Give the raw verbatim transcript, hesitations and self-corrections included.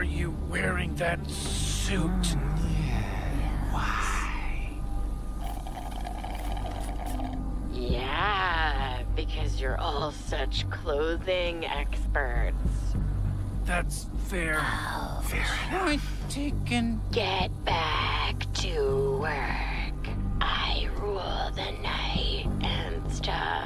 you wearing that suit? Why? Yeah, because you're all such clothing experts. That's fair. Oh, fair enough. Point taken. Get back to work. I rule the night and stuff.